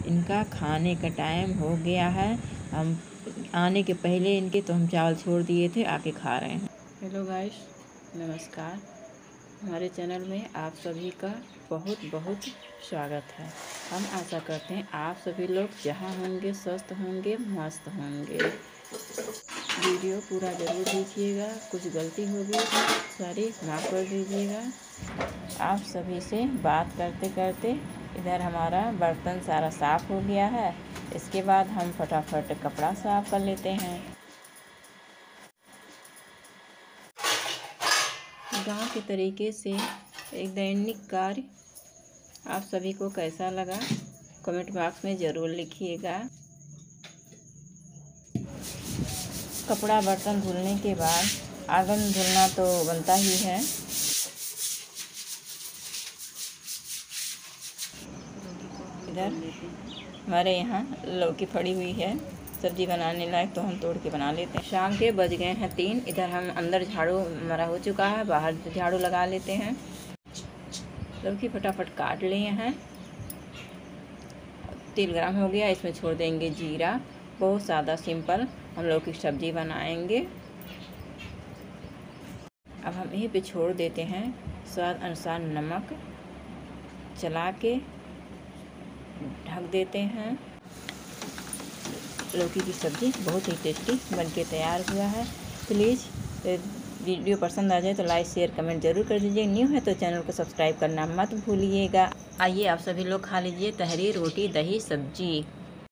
इनका खाने का टाइम हो गया है। हम आने के पहले इनके तो हम चावल छोड़ दिए थे, आके खा रहे हैं। हेलो गाइस, नमस्कार। हमारे चैनल में आप सभी का बहुत बहुत स्वागत है। हम आशा करते हैं आप सभी लोग जहाँ होंगे स्वस्थ होंगे, मस्त होंगे। वीडियो पूरा ज़रूर देखिएगा, कुछ गलती होगी सॉरी माफ़ कर दीजिएगा। आप सभी से बात करते करते इधर हमारा बर्तन सारा साफ़ हो गया है। इसके बाद हम फटाफट कपड़ा साफ़ कर लेते हैं। गांव के तरीके से एक दैनिक कार्य आप सभी को कैसा लगा कमेंट बॉक्स में ज़रूर लिखिएगा। कपड़ा बर्तन धुलने के बाद आंगन धुलना तो बनता ही है। इधर हमारे यहाँ लौकी फड़ी हुई है, सब्जी बनाने लायक, तो हम तोड़ के बना लेते हैं। शाम के बज गए हैं 3। इधर हम अंदर झाड़ू हमारा हो चुका है, बाहर झाड़ू लगा लेते हैं। लौकी फटाफट काट लिए हैं। तेल गरम हो गया, इसमें छोड़ देंगे जीरा। बहुत सादा सिंपल हम लोग की सब्जी बनाएंगे। अब हम यहीं पे छोड़ देते हैं स्वाद अनुसार नमक, चला के ढक देते हैं। लौकी की सब्ज़ी बहुत ही टेस्टी बनके तैयार हुआ है। प्लीज़ वीडियो पसंद आ जाए तो लाइक शेयर कमेंट ज़रूर कर दीजिए। न्यू है तो चैनल को सब्सक्राइब करना मत भूलिएगा। आइए आप सभी लोग खा लीजिए तहरी, रोटी, दही, सब्जी।